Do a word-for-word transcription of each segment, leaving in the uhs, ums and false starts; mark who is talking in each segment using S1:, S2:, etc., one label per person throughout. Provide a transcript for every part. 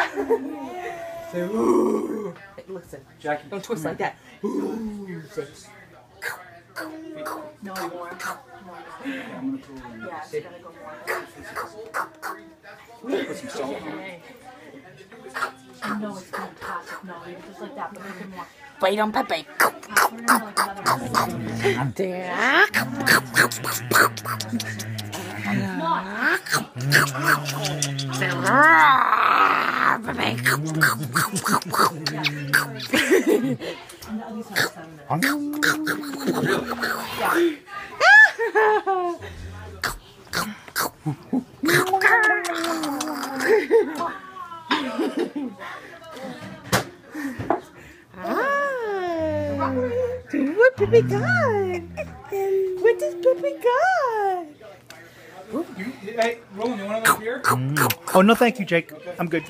S1: Say ooh. Hey, listen,
S2: Jackie,
S1: don't twist like that. Ooh. Say.
S3: No more.
S2: Yeah, I'm gonna pull in.
S3: Yeah, it's gonna go more.
S2: Put some salt on it.
S3: I know it's fantastic. No, you just like that, but make it more.
S1: Wait on Pepe.
S3: Turn it into like
S1: What Pepe got? What does Pepe got?
S2: You, hey, Roland, you want another beer?
S4: Mm. Oh, no, thank you, Jake. I'm good.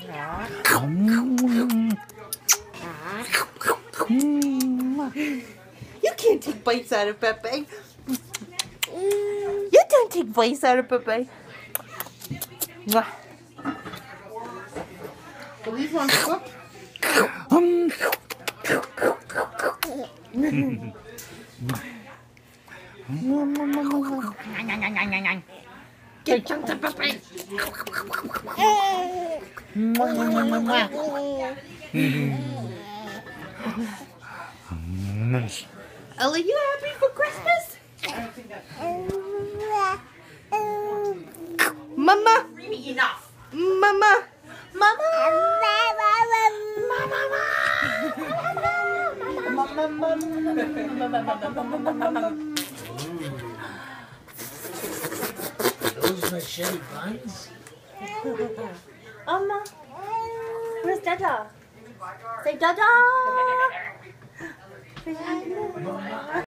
S1: You can't take bites out of Pepe. You don't take bites out of Pepe. Are these ones cooked?
S4: Um.
S1: Get chunks of Pepe. Ellie, you happy for Christmas? Mama.
S3: enough.
S1: Mama. Mama.
S5: Those machete buns?
S3: Mama. Where's Dada? Say Dada. Say hi.